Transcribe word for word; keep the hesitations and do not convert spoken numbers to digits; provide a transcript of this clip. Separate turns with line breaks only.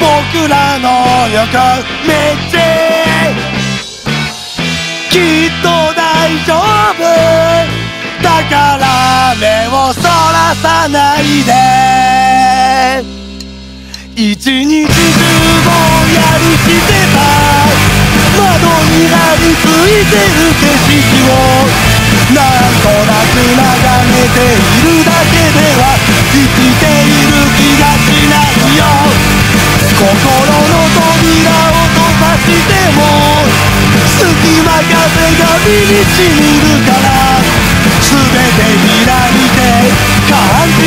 僕らの横道きっと大丈夫だから目をそらさないで一日中ぼんやりしてた窓に張り付いてる景色をなんとなく眺めているだけでは生きている気がしないよ心の扉を閉ざしても隙間風が身に染みるから全て開いて感じ